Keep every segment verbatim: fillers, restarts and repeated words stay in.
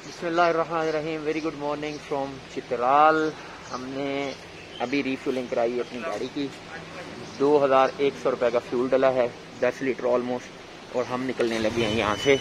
बिस्मिल्लाहिर्रहमानिर्रहीम। Very good morning from Chitral. हमने अभी रीफ्यूलिंग कराई अपनी गाड़ी की। दो हज़ार एक सौ रुपये का फ्यूल डला है, दस लीटर ऑलमोस्ट, और हम निकलने लगे हैं यहाँ से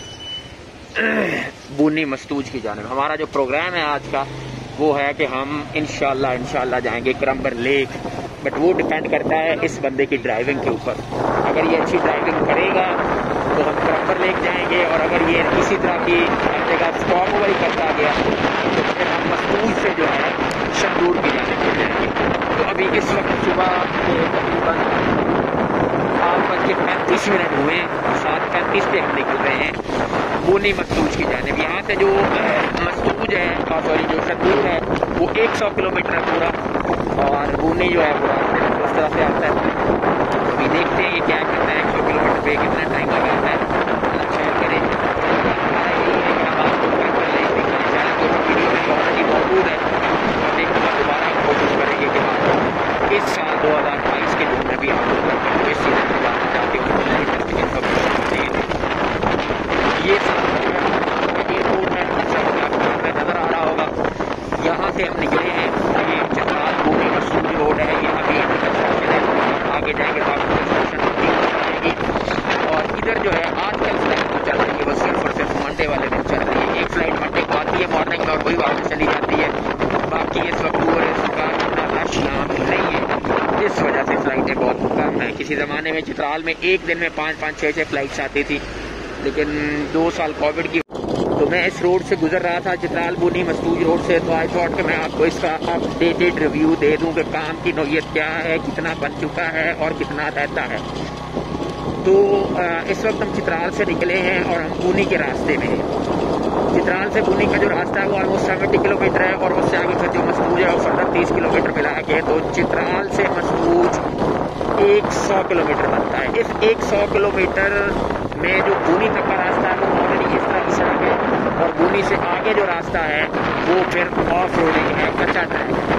बूनी मस्तूज की जानिब। हमारा जो प्रोग्राम है आज का वो है कि हम इंशाल्लाह इंशाल्लाह जाएंगे क्रम्बर लेक, बट वो डिपेंड करता है इस बंदे की ड्राइविंग के ऊपर। अगर ये अच्छी ड्राइविंग करेगा तो हम क्रम्बर लेक जाएंगे, और अगर ये इसी तरह की हर जगह स्टॉप ओवर ही करता गया तो फिर हम मस्तूज से जो है शंदूर की जानिब चले जाएंगे। तो अभी इस वक्त सुबह के तकरीबन आठ बज के पैंतीस मिनट हुए, सात पैंतीस पे हम निकल रहे हैं बूनी मस्तूज की जानिब। यहाँ से जो मस्तूज है, सॉरी जो शंदूर है, वो एक सौ किलोमीटर है पूरा, और बूनी जो है पूरा उस तरह से आता है। अभी देखते हैं ये क्या करता है, एक सौ किलोमीटर पे कितना टाइम लगाता है। अल्लाह खैर करे। हमारा यही है कि हम आपको क्रम्बर लेक दिखाएं। शायद जो वीडियो में ऑलरेडी मौजूद है, और एक बार दोबारा कोशिश करेंगे कि हम इस साल दो हज़ार बाईस के जून में भी आपको क्रम्बर इस सीजन में जाना चाहते हो। ये एयरपोर्ट है, आपको नजर आ रहा होगा। यहाँ से हम निकले हैं, ये चित्राल बूनी मस्तूज रोड है। ये अभी आगे जाएंगे तो आपको आएगी। और इधर जो है आजकल फ्लाइट तो चल रही है, वो सिर्फ और सिर्फ मंडे वाले दिन चल रही है। एक फ्लाइट मंडे को आती है मॉर्निंग में और वही वापस चली जाती है। बाकी इस वक्त टूरिस्ट का इतना रश यहाँ नहीं है, इस वजह से फ्लाइटें बहुत कम है। किसी ज़माने में चित्राल में एक दिन में पाँच पाँच छः छः फ्लाइट्स आती थी, लेकिन दो साल कोविड की, तो मैं इस रोड से गुजर रहा था, चित्राल बूनी मस्तूज रोड से, तो आई थॉट कि मैं आपको इसका अपडेटेड रिव्यू दे दूं कि काम की नौयत क्या है, कितना बन चुका है और कितना रहता है। तो इस वक्त हम चित्राल से निकले हैं और हम बूनी के रास्ते में हैं। चित्राल से बूनी का जो रास्ता है वो ऑलमोस्ट सेवेंटी किलोमीटर है, और उससे आगे फिर जो मस्तूज है वो फर्दर तीस किलोमीटर मिला के, तो चित्राल से मस्तूज एक सौ किलोमीटर बनता है। इस एक सौ किलोमीटर में जो बूनी तक का रास्ता है वो ऑलरेडी इस तरह की सड़क है, और बूनी से आगे जो रास्ता है वो फिर ऑफ रोडिंग है, कच्चा ट्रैक है।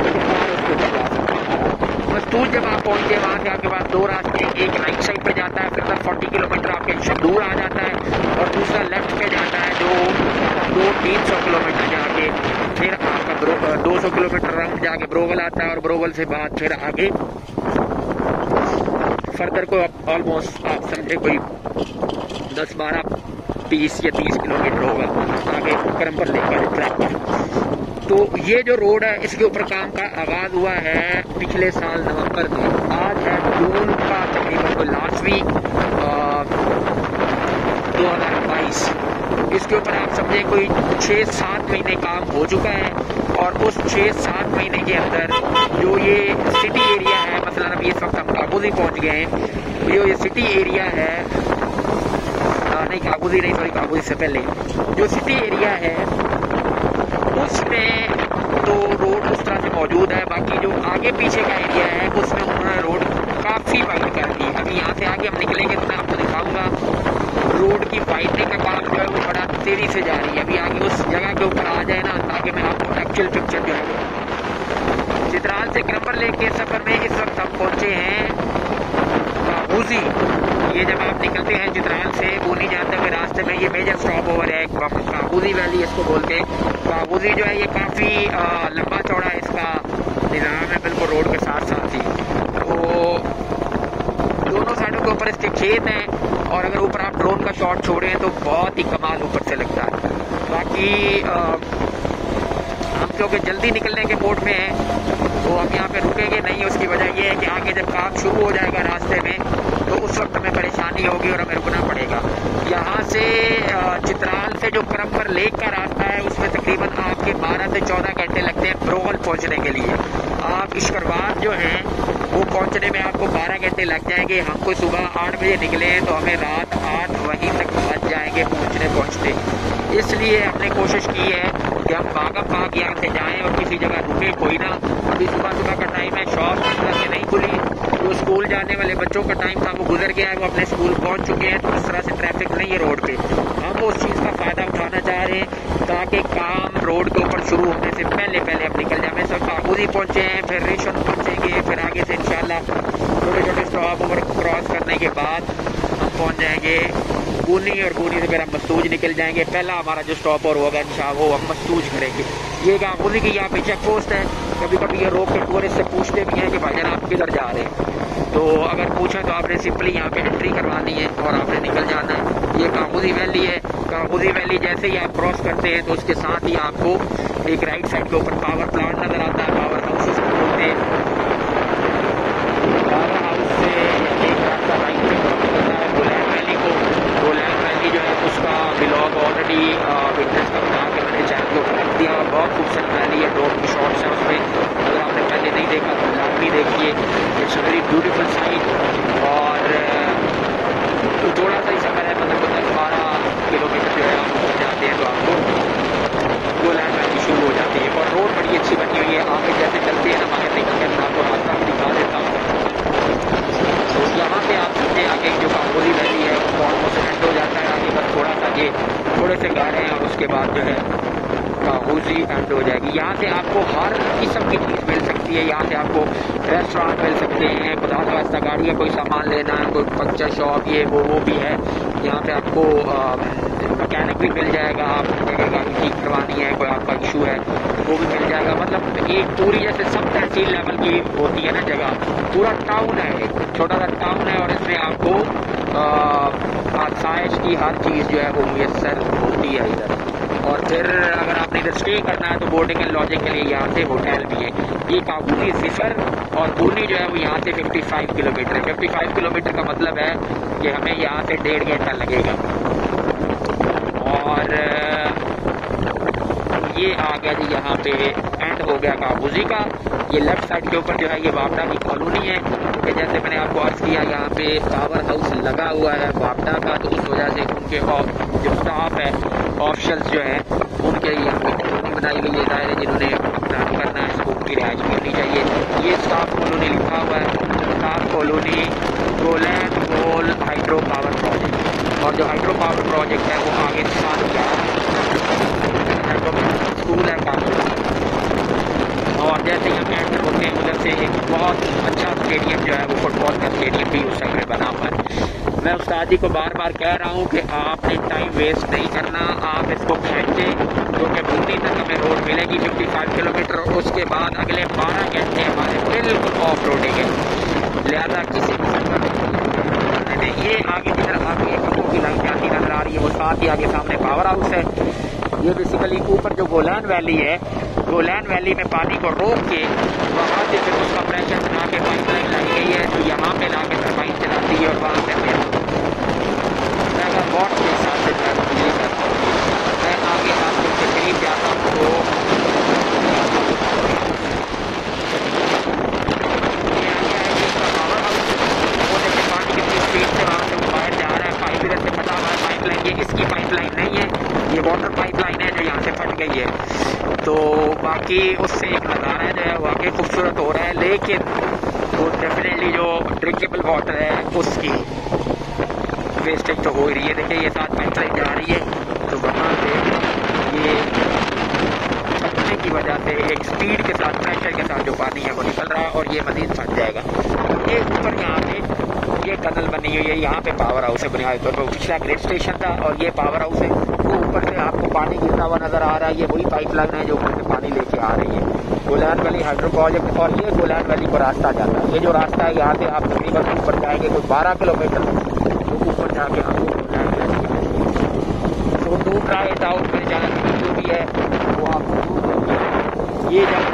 मस्तूज जब आप पहुंचे वहाँ से आपके पास दो रास्ते, एक राइट साइड पे जाता है, फिर चालीस किलोमीटर आपके शंदूर आ जाता है, और दूसरा लेफ्ट पे जाता है जो दो तीन सौ किलोमीटर जाके फिर आपका दो सौ किलोमीटर राउंड जाके ब्रोवल आता है, और ब्रोवल से बाद फिर आगे फर्दर को आप ऑलमोस्ट आप समझे कोई दस बारह बीस या तीस किलोमीटर होगा आगे क्रम्बर लेक का ट्रैक है। तो ये जो रोड है इसके ऊपर काम का आगाज हुआ है पिछले साल नवंबर में। आज है जून का तकरीबन कोई लास्ट वीक दो हज़ार बाईस। इसके ऊपर आप समझे कोई छः सात महीने काम हो चुका है, और उस छः सात महीने के अंदर जो ये सिटी एरिया है, मतलब अभी इस वक्त हम काबूजी पहुंच गए हैं, जो ये सिटी एरिया है, आ, नहीं काबूजी नहीं सॉरी काबूजी से पहले जो सिटी एरिया है उसमें तो रोड उस तरह से मौजूद है। बाकी जो आगे पीछे का एरिया है उसमें उन्होंने रोड काफ़ी वाइड कर दी। अभी यहाँ से आगे हम निकलेंगे तो मैं आपको दिखाऊंगा रोड की वाइडनिंग का काम जो है वो बड़ा तेजी से जा रही है। अभी आगे उस जगह के ऊपर आ जाए ना, ताकि मैं आपको एक्चुअल पिक्चर जो है। चित्राल से क्रम्बर लेक के सफर में इस वक्त हम पहुंचे हैं काबूजी। ये जब आप निकलते हैं चित्राल से बूनी जाते हुए रास्ते में ये मेजर स्टॉप ओवर है, काबूजी वैली इसको बोलते हैं। काबूजी जो है ये काफ़ी लंबा चौड़ा इसका निज़ाम है, बिल्कुल रोड के साथ साथ ही। तो दोनों साइडों के ऊपर इसके खेत हैं, और अगर ऊपर आप ड्रोन का शॉट छोड़ें तो बहुत ही कमाल ऊपर से लगता है। बाकी आ, हम क्योंकि जल्दी निकलने के मोड में हैं तो हम यहाँ पे रुकेंगे नहीं। उसकी वजह यह है कि आगे जब काम शुरू हो जाएगा रास्ते में तो उस वक्त हमें परेशानी होगी और हमें रुकना पड़ेगा। यहाँ से चित्राल से जो क्रम्बर लेक का रास्ता है उसमें तकरीबन आपके बारह से चौदह घंटे लगते हैं ब्रोवल पहुँचने के लिए। आप इश्करवाद जो हैं वो पहुँचने में आपको बारह घंटे लग जाएंगे। हमको सुबह आठ बजे निकले हैं तो हमें रात आठ वहीं तक पहुँच जाएंगे पहुँचने पहुँचते। इसलिए हमने कोशिश की है कि हम भागम भाग यहाँ से जाएँ और किसी जगह रुके कोई ना। अभी सुबह सुबह का टाइम है, शॉप से नहीं खुली, जो स्कूल जाने वाले बच्चों का टाइम था वो गुजर गया है, वो अपने स्कूल पहुंच चुके हैं, तो इस तरह से ट्रैफिक नहीं है रोड पे। हम उस चीज़ का फ़ायदा उठाना चाह रहे हैं ताकि काम रोड के ऊपर शुरू होने से पहले पहले हम निकल जाए। सब काबूजी पहुंचे हैं, फिर रेशन पहुंचेंगे, फिर आगे से इंशाल्लाह छोटे छोटे स्टॉप ओवर क्रॉस करने के बाद हम पहुंच जाएंगे बूनी और बूनी से फिर हम मस्तूज निकल जाएंगे। पहला हमारा जो स्टॉप और होगा इंशाल्लाह वो हम मस्तूज करेंगे। ये काबूली की यहाँ पे चेक पोस्ट है। कभी कभी ये रोक के टूरिस्ट से पूछते भी हैं कि भाईजान आप किधर जा रहे हैं, तो अगर पूछें तो आपने सिंपली यहाँ पे एंट्री करवानी है और आपने निकल जाना है। ये काबूली वैली है। काबूली वैली जैसे ही आप क्रॉस करते हैं तो उसके साथ ही आपको एक राइट साइड के ऊपर पावर प्लांट नजर आता है। पावर हाउस उसको बोलते हैं। पावर हाउस से एक रास्ता राइट से निकलता है गोलैन वैली को। गोलैन वैली जो है उसका ब्लॉग ऑलरेडी विटनेस का बना के मैंने चैनल को रख दिया। बहुत खूबसूरत वैली है, ड्रोन की शॉट्स है उसमें। अगर आपने पहले नहीं देखा तो लाजमी देखिए। It's very beautiful sight. और तो थोड़ा सा ही सफर है, मतलब दस बारह किलोमीटर जो है आप पहुँच जाते हैं तो आपको गोलैन वैली शुरू हो जाती है। और रोड बड़ी अच्छी बनी हुई है। आगे जैसे चलते हैं ना आगे निकल कर मैं आपको रास्ता भी दिखा देता हूँ। तो यहाँ पे आप सकते आगे जो काबूली वैली है वो ऑलमोस्ट एंड हो जाता है। आगे बस थोड़ा सा ये थोड़े से गाड़े हैं और उसके बाद जो है काबूली एंड हो जाएगी। यहाँ से आपको हर किस्म की चीज़ मिल सकती है। यहाँ से आपको रेस्टोरेंट मिल सकते हैं, खुदा का वास्ता गाड़ी का कोई सामान लेना है, कोई पंचर शॉप ये वो वो भी है। यहाँ पे आपको मैकेनिक भी मिल जाएगा। आप जगह गाड़ी ठीक करवानी है, कोई आपका इशू है वो भी मिल जाएगा। मतलब एक पूरी जैसे सब तहसील लेवल की होती है ना जगह, पूरा टाउन है, एक छोटा सा टाउन है और इसमें आपको आसाइश की हर चीज़ जो है वो मुयसर होती है इधर। और फिर अगर आपने इधर स्टे करना है तो बोर्डिंग एंड लॉजिंग के लिए यहाँ से होटल भी है। ये काबूली सिफर और बूनी जो है वो यहाँ से पचपन किलोमीटर है। पचपन किलोमीटर का मतलब है कि हमें यहाँ से डेढ़ घंटा लगेगा। और ये आ गया जी यहाँ पे एंड हो गया काबूली का। ये लेफ्ट साइड के ऊपर जो है ये वापडा की कॉलोनी है कि जैसे मैंने आपको अर्ज किया यहाँ पे पावर हाउस लगा हुआ है वापडा का, तो उस वजह से उनके जो स्टाफ है ऑफिशियल्स जो है उनके यहाँ पे कॉलोनी बनाई गई है। जाहिर है जिन्होंने अपना करना है इसको उनकी रिहाइश करनी चाहिए। ये स्टाफ कॉलोनी लिखा हुआ है, staff colony Golen Gol hydro power project. और जो हाइड्रो पावर प्रोजेक्ट है वो आगे साथ जा स्कूल है काबुल। और जैसे ही हम एंटर होते हैं उधर से एक बहुत अच्छा स्टेडियम जो है वो फुटबॉल का स्टेडियम भी उस साइड में बना हुआ है। मैं उस्ताद जी को बार बार कह रहा हूँ कि आपने टाइम वेस्ट नहीं करना, आप इसको खेचे क्योंकि बूंदी तक हमें रोड मिलेगी पचपन किलोमीटर और उसके बाद अगले बारह घंटे हमारे बिल्कुल ऑफ रोडिंग है। लिहाजा किसी भी ये आगे की तरफ आगे कपड़ों की लाइन जाती नजर आ रही है, वो साथ ही आगे सामने पावर हाउस है। ये बेसिकली ऊपर जो गोलैन वैली है, गोलैन वैली में पानी को रोक के वहाँ से फिर उसका प्रेशर बना के पाइप लाइन लाई गई है जो यहाँ पे ला के टरबाइन चलाती है और वहाँ से हमें बहुत के हिसाब से बिजली करता हूँ। मैं आगे आपको के करीब जाता हूँ तो पानी कितनी स्पीड से वहाँ से बाहर जा रहा है। पाइप इधर से फटा हुआ है, पाइप लाइन ये इसकी पाइप लाइन नहीं है, ये वाटर पाइप लाइन है जो यहाँ से फट गई है। तो बाकी उससे एक नज़ारा जो है वाकई खूबसूरत हो रहा है, लेकिन तो डेफिनेटली जो ड्रिंकेबल वाटर है उसकी वेस्टेज तो हो ही रही है। देखिए ये साथ पाइप लाइन जा रही है तो वहाँ से ये फटने की वजह से एक स्पीड के साथ प्रेशर के साथ जो पानी है वो निकल रहा है और ये मजीद फट जाएगा। ये ऊपर यहाँ पे ये टनल बनी हुई है, यहाँ पे पावर हाउस है बुनियादी तौर पर। पिछला ग्रेड स्टेशन था और ये पावर हाउस है। तो ऊपर से आपको पानी गिरता हुआ नजर आ रहा है, ये वही पाइप लाइन है जो ऊपर से पानी लेके आ रही है। गोलैन वैली हाइड्रो प्रोजेक्ट और ये गोलैन वैली को रास्ता जाता है। ये जो रास्ता है यहाँ से आप तकरीबन ऊपर जाएंगे तो बारह किलोमीटर तो ऊपर जाके आपको तो टू ट्राई इट आउट मेरे चैनल की वीडियो भी है वो आपको ये जब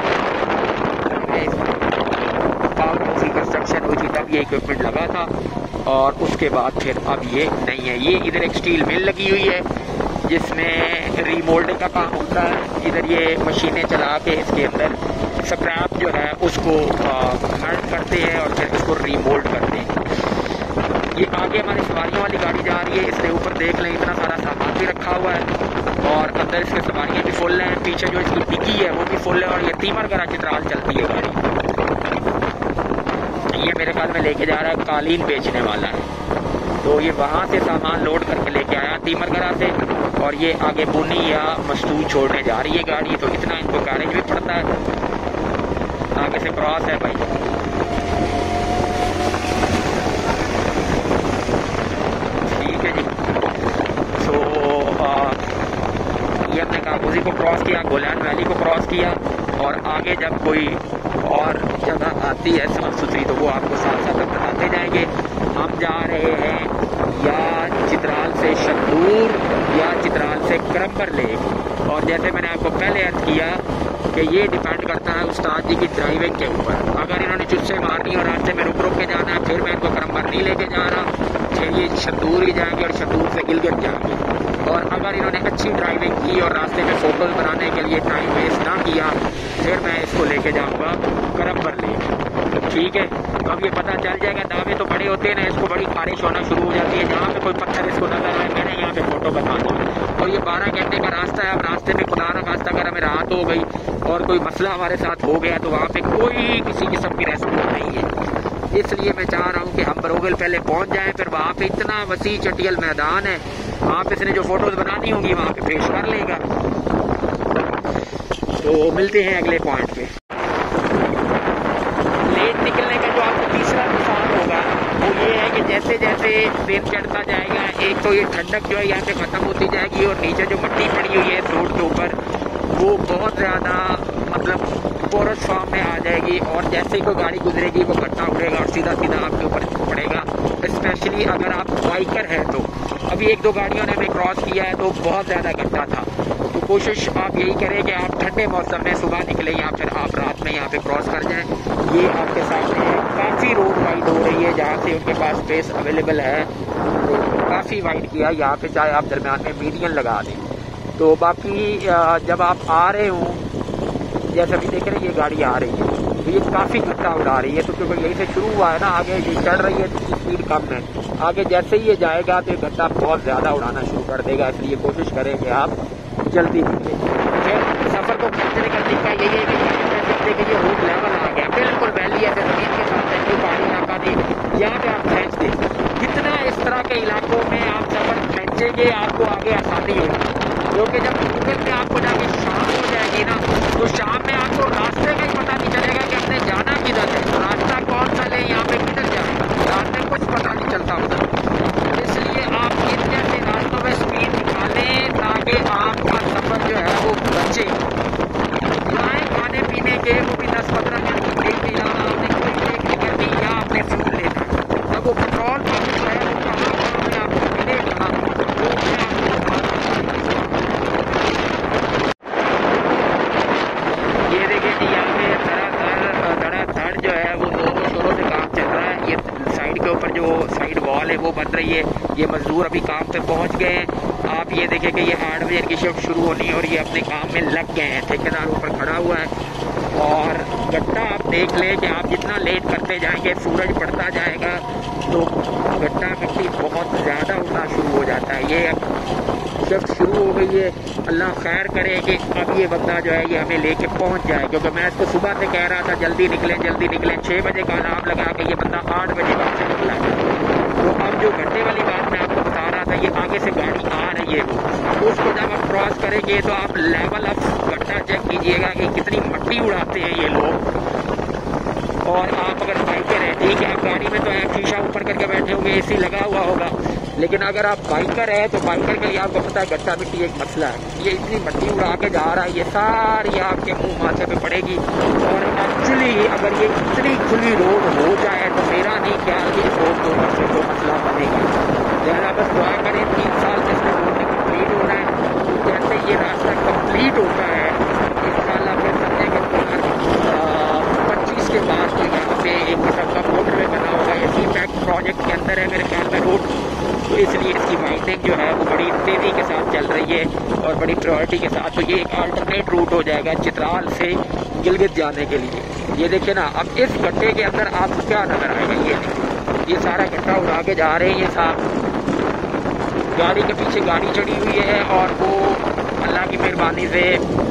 पावर हाउस की कंस्ट्रक्शन हुई थी तब ये इक्विपमेंट लगा था और उसके बाद फिर अब ये नहीं है। ये इधर एक स्टील मिल लगी हुई है जिसमें रीमोल्डिंग का काम होता है। इधर ये मशीनें चला के इसके अंदर स्क्रैप जो है उसको मेल्ट करते हैं और फिर इसको रीमोल्ड करते हैं। ये आगे हमारी सवारियों वाली गाड़ी जा रही है, इसके ऊपर देख लें इतना सारा सामान भी रखा हुआ है और अंदर इसके सवारियाँ भी फुल हैं। पीछे जो इसकी डिग्गी है वो भी फुल है और ये तीमरगढ़ चित्राल चलती है गाड़ी। ये मेरे ख्याल में लेके जा रहा है कालीन बेचने वाला है, तो ये वहाँ से सामान लोड करके लेके आया तीमरगढ़ से और ये आगे बुनी या मस्तूज छोड़ने जा रही है गाड़ी। तो इतना इनको कैरेज भी पड़ता है, आगे से क्रॉस है भाई। ठीक है जी। उसी को क्रॉस किया, गोलैन वैली को क्रॉस किया, और आगे जब कोई और जगह आती है साफ सुथरी तो वो आपको साथ साथ बताते जाएंगे। हम जा रहे हैं या चित्राल से शंदूर या चित्राल से करम्बर लेक। और जैसे मैंने आपको पहले अर्ज किया कि ये डिपेंड करता है उस्ताद जी की ड्राइविंग के ऊपर। अगर इन्होंने चुस्से मारनी और रास्ते में रुक रुक के जाना है, फिर मैं इनको करम्बर नहीं लेके जा रहा, फिर ये शंदूर ही जाएंगे और शंदूर से गिलगित जाएंगे। और अगर इन्होंने अच्छी ड्राइविंग की और रास्ते में फोटोज बनाने के लिए टाइम वेस्ट ना किया, फिर मैं इसको लेके जाऊँगा करम्बर लेक। ठीक है, तो अब ये पता चल जाएगा। दावे तो बड़े होते हैं ना, इसको बड़ी खारिश होना शुरू हो जाती है। जहाँ पे कोई पत्थर इसको नजर आए, मैंने यहाँ पे फोटो बना दी। और ये बारह घंटे का रास्ता है। अब रास्ते में खुदा ना खास्ता अगर हमें रात हो गई और कोई मसला हमारे साथ हो गया तो वहाँ पे कोई किसी किस्म की रेस्क्यू नहीं है। इसलिए मैं चाह रहा हूँ कि हम बरोगल पहले पहुँच जाएं। फिर वहाँ पे इतना वसी चटियल मैदान है, वहाँ पे इसने जो फोटोज बनानी होंगी वहाँ पे पेश कर लेगा। तो मिलते हैं अगले पॉइंट पे। लेट निकलने का जो आपको तीसरा नुकसान होगा वो ये है कि जैसे जैसे दिन चढ़ता जाएगा, एक तो ये ठंडक जो है यहाँ पे ख़त्म होती जाएगी और नीचे जो मिट्टी पड़ी हुई है रोड के ऊपर वो बहुत ज़्यादा मतलब पोरस फॉर्म में आ जाएगी। और जैसे ही कोई गाड़ी गुजरेगी वो गड्ढा उड़ेगा और सीधा सीधा आपके ऊपर पड़ेगा। स्पेशली अगर आप बाइकर हैं तो अभी एक दो गाड़ियों ने हमें क्रॉस किया है तो बहुत ज़्यादा गड्ढा था। तो कोशिश आप यही करें कि आप ठंडे मौसम में सुबह निकले या फिर आप रात में यहाँ पे क्रॉस कर जाएं। ये आपके सामने है, काफ़ी रोड वाइड हो रही है जहाँ से उनके पास स्पेस अवेलेबल है, तो काफ़ी वाइड किया यहाँ पे, चाहे आप दरम्यान में मीडियन लगा दें। तो बाकी जब आप आ रहे हों, जैसे अभी देख रहे हैं ये गाड़ी आ रही है तो ये काफ़ी गड्ढा उड़ा रही है, तो क्योंकि यहीं से शुरू हुआ है ना, आगे ये चढ़ रही है तो स्पीड कम है, आगे जैसे ही ये जाएगा तो ये गड्ढा बहुत ज़्यादा उड़ाना शुरू कर देगा। इसलिए कोशिश करें कि आप जल्दी निकलें। फिर सफ़र को खींचने का तरीका यही है कि कि ये रूट लेवल आ गया, बिल्कुल वैली है, ज़मीन के साथ है, कोई पहाड़ी इलाका नहीं, यहाँ पे आप खींच दें। जितना इस तरह के इलाकों में आप सफ़र खींचेंगे आपको आगे आसानी होगी। क्योंकि जब गूगल में आपको जाके शाम हो जाएगी ना, तो शाम में आपको रास्ते का ही पता नहीं चलेगा कि हमने जाना किधर है, रास्ता कौन सा ले, यहाँ पे किधर जाएगा, रात में कुछ पता नहीं चलता उधर। इसलिए आप इन जैसे रास्तों में स्पीड निकालें ताकि आपका सफ़र जो है वो बचे। खाएँ खाने पीने के वो भी दस पंद्रह मिनट की ब्रेक नहीं लाना, आपने कोई ब्रेक नहीं करनी या आपने फ्यूल लेना। अब वो पेट्रोल पंप जो है वो कहाँ कहाँ में आपको मिलेगा, ये देखिए जी यहाँ पे धड़ाधड़ धड़ाधड़ जो है वो दो शोरों से काम चल रहा है। ये साइड के ऊपर जो साइड वॉल है वो बन रही है, ये मजदूर अभी काम पे पहुंच गए हैं। आप ये देखें कि ये हार्डवेयर की शिफ्ट शुरू होनी है और ये अपने काम में लग गए हैं। ठेकेदार ऊपर खड़ा हुआ है और गड्ढा आप देख लें कि आप जितना लेट करते जाएंगे सूरज बढ़ता जाएगा तो गड्ढा मिट्टी बहुत ज़्यादा उड़ना शुरू हो जाता है। ये शिफ्ट शुरू हो गई है, अल्लाह खैर करे कि अब ये बंदा जो है ये हमें लेके पहुंच जाए, क्योंकि मैं इसको सुबह से कह रहा था जल्दी निकलें जल्दी निकलें, छः बजे का अलार्म लगा के ये बंदा आठ बजे वहाँ से निकला है। तो अब जो घंटे वाली बात मैं आपको बता रहा था, ये आगे से गाड़ी आ रही है, अब उसको जब आप क्रॉस करेंगे तो आप लेवल ऑफ गड्ढा चेक कीजिएगा कि कितनी मिट्टी उड़ाते हैं ये लोग। और आप अगर बाइकर हैं, ठीक है, आप गाड़ी में तो आप शीशा ऊपर करके बैठे होंगे, एसी लगा हुआ होगा, लेकिन अगर आप बाइकर है तो बाइकर के लिए आपको पता है गड्ढा मिट्टी एक मसला है। ये इतनी मिट्टी उड़ा के जा रहा है, ये सारी आपके मुंह माथे पे पड़ेगी। और एक्चुअली अगर ये इतनी खुली रोड हो जाए तो मेरा नहीं ख्याल कि इस रोड के ऊपर से कोई मसला बनेगा। जरा बस दुआ करें, तीन साल से इसमें रोड कम्प्लीट हो रहा है, जैसे ये रास्ता कम्प्लीट होता है इंशाअल्लाह फिर समझेंगे पच्चीस के बाद तो यहाँ पे एक किस्म का मोटरवे बना होगा। ये सी पैक प्रोजेक्ट के अंदर है मेरे ख्याल में रोड, तो इसलिए इसकी वाइडनिंग जो है वो बड़ी तेज़ी के साथ चल रही है और बड़ी प्रायोरिटी के साथ। तो ये एक अल्टरनेट रूट हो जाएगा चित्राल से गिलगित जाने के लिए। ये देखिए ना, अब इस गड्ढे के अंदर आपको क्या नजर आएगा, ये ये सारा गड्ढा उड़ा के जा रहे हैं ये साहब। गाड़ी के पीछे गाड़ी चढ़ी हुई है और वो अल्लाह की मेहरबानी से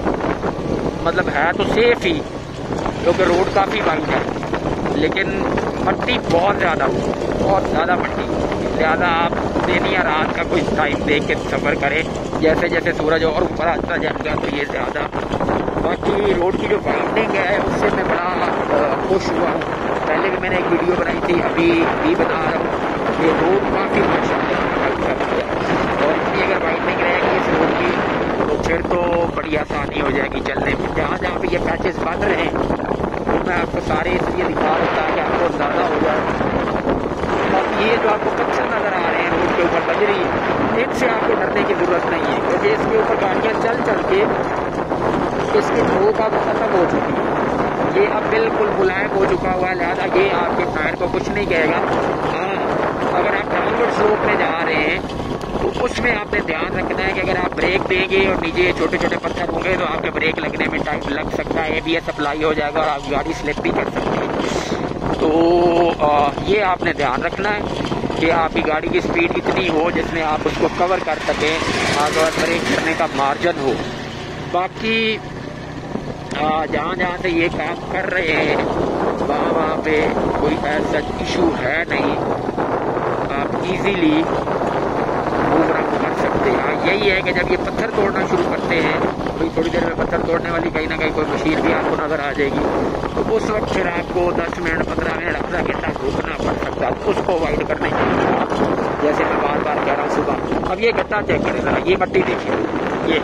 मतलब है तो सेफ ही, क्योंकि रोड काफ़ी वाइड है, लेकिन मिट्टी बहुत ज़्यादा हो बहुत ज़्यादा मिट्टी। ज़्यादा आप दिन या रात का कोई टाइम देख के सफ़र करें, जैसे जैसे सूरज और ऊपर आता जाएगा तो ये ज़्यादा। बाकी रोड की जो वाइडनिंग है उससे मैं बड़ा खुश हुआ हूँ। पहले भी मैंने एक वीडियो बनाई थी, अभी भी बता रहा हूँ, ये रोड काफ़ी माशाअल्लाह है और इतनी अगर वाइडनिंग रहेगी इस रोड की तो फिर तो बड़ी आसानी हो जाएगी चलने में। जहाँ जहाँ पे ये पैचेस बन रहे हैं तो मैं आपको सारे इसलिए दिखा रहा था कि आपको ज़्यादा हो जाए। बाकी ये जो आपको पत्थर नज़र आ रहे हैं रोड के ऊपर बजरी, इनसे आपको डरने की ज़रूरत नहीं है, क्योंकि इसके ऊपर गाड़ियाँ चल चल के इसकी ठोक अब खत्म हो चुकी है। ये अब बिल्कुल मुलायम हो चुका हुआ है, लिहाजा ये आपके टायर को कुछ नहीं कहेगा। हाँ, अगर आप डाउनवर्ड स्लोप में जा रहे हैं तो उसमें आपने ध्यान रखना है कि अगर आप ब्रेक देंगे और नीचे छोटे छोटे पत्थर होंगे तो आपके ब्रेक लगने में टाइम लग सकता है, एबीएस अप्लाई हो जाएगा और आप गाड़ी स्लिप भी कर सकती है। तो आ, ये आपने ध्यान रखना है कि आपकी गाड़ी की स्पीड इतनी हो जिसमें आप उसको कवर कर सकें, अगर ब्रेक करने का मार्जिन हो। बाकी जहाँ जहाँ से ये काम कर रहे हैं वहाँ वहाँ पे कोई ऐसा इशू है नहीं, आप इजीली मूव अराउंड कर सकते हैं। हाँ, यही है कि जब ये पत्थर तोड़ना शुरू करते हैं तो थोड़ी देर में पत्थर तोड़ने वाली कहीं ना कहीं कोई मशीन भी आपको नज़र आ जाएगी, तो उस वक्त फिर आपको दस मिनट पंद्रह मिनट आधा घंटा रुकना पड़ सकता है। उसको अवॉइड करने के लिए जैसे मैं बार बार कह रहा हूँ सुबह। अब ये गड्ढा चेक करें ज़रा, ये मट्टी देखिए, ये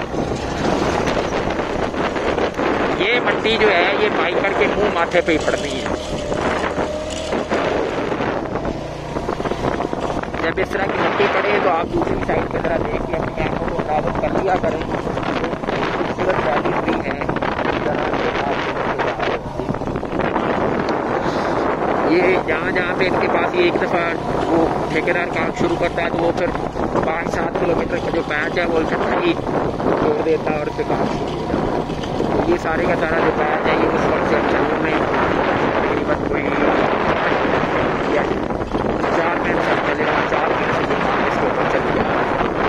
ये मट्टी जो है ये बाइकर के मुंह माथे पे ही पड़ती है। जब इस तरह की मट्टी पड़े तो आप दूसरी साइड की तरह देख के अपनी आंखों को अंदाज़ा कर लिया करें। खूबसूरत वैली भी है, ये जहाँ जहाँ पे इनके पास ये एक दफ़ा वो ठेकेदार काम शुरू करता है तो वो फिर पाँच सात किलोमीटर का जो पैच है वो इकट्ठा ही छोड़ देता है और फिर काम शुरू हो जाता है। तो ये सारे का सारा जो पैच है ये उस वक्त से चलने में तकरीबन कोई चार मिनट तक चलेगा, चार मिनट से जो काम इसके ऊपर चल गया।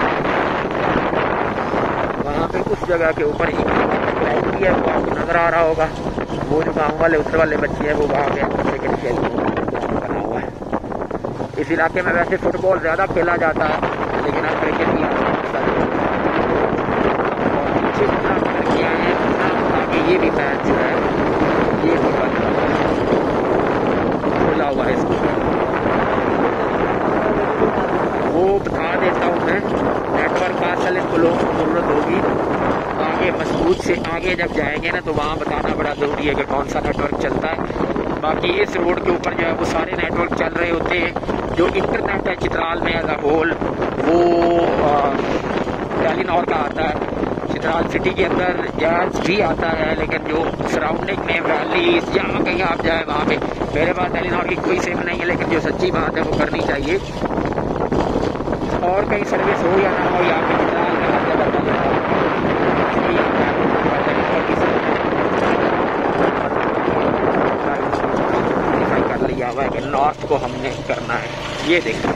वहाँ पे उस जगह के ऊपर एक लाइट भी है, वो आपको नज़र आ रहा होगा। वो जो गाँव वाले उत्तर वाले बच्चे हैं वो वहाँ पे क्रिकेट खेल बना हुआ है। इस इलाके में वैसे फुटबॉल ज़्यादा खेला जाता है, लेकिन अब क्रिकेट भी पीछे जितना किया है आगे ये भी मैच जो है ये भी खुला हुआ है। इसको वो बता देता हूँ मैं, नेटवर्क का असल इसको लोगों को ज़रूरत होगी आगे मजबूत से आगे जब जाएंगे ना तो वहाँ बताना बड़ा ज़रूरी है कि कौन सा नेटवर्क चलता है। बाकी इस रोड के ऊपर जो है वो सारे नेटवर्क चल रहे होते हैं। जो इंटरनेट है चित्राल में एज अ होल वो टेलीनॉर का आता है। चित्राल सिटी के अंदर जैज़ भी आता है, लेकिन जो सराउंडिंग में वैली जहाँ कहीं आप जाए वहाँ पे मेरे पास टेलीनॉर की कोई सिम नहीं है, लेकिन जो सच्ची बात है वो करनी चाहिए। और कहीं सर्विस हो या ना हो या फिर चित्राल में हर जगह कर लिया हुआ है कि नॉर्थ को हमने करना है। ये देखो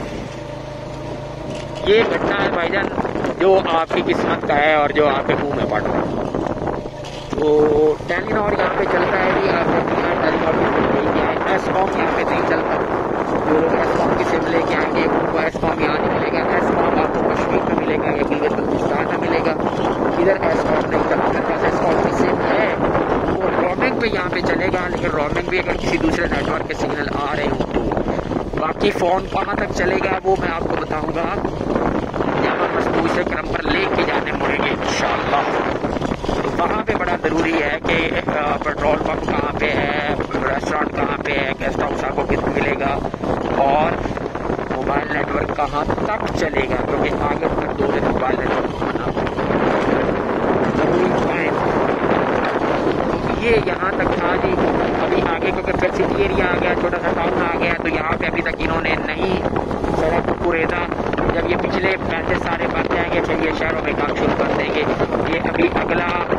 ये घटना है भाईजान जो आपकी किस्मत का है और जो आपके मुंह में पड़ रहा है। तो टेलीनॉर यहाँ पे चलता है भी आप टेलीनॉर की सिम लेके आए, एसकॉम यहाँ पे नहीं चलता। जो लोग एसकॉम की सिम लेके आएंगे उनको एसकॉम यहाँ नहीं मिलेगा। एसकॉम आपको कश्मीर में मिलेगा या गिलगित बल्तिस्तान में मिलेगा, इधर एसकॉम नहीं चलता। मेरे पास एसकॉम की सिम है, वो रोमिंग पे यहाँ पे चलेगा, लेकिन रोमिंग भी अगर किसी दूसरे नेटवर्क के सिग्नल आ रहे हो तो बाकी फ़ोन कहाँ तक चलेगा वो मैं आपको बताऊँगा जब हम मजबूत से क्रम पर लेके जाने मुड़ेंगे इंशाअल्लाह। तो वहाँ पे बड़ा ज़रूरी है कि पेट्रोल पंप कहाँ पे है, रेस्टोरेंट कहाँ पे है, गेस्ट हाउस आपको कितना मिलेगा और मोबाइल नेटवर्क कहाँ तक चलेगा, क्योंकि आगे तक दो दिन मोबाइल नेटवर्क बना ज़रूरी टाइम। तो ये यहाँ तक था जी। अभी आगे क्योंकि फिर सिटी एरिया आ गया, छोटा सा टाउन आ गया, तो यहाँ पे अभी तक इन्होंने नहीं सड़क कुरेदा। जब ये पिछले पैसे सारे बन जाएंगे फिर ये शहरों में काम शुरू कर देंगे। ये अभी अगला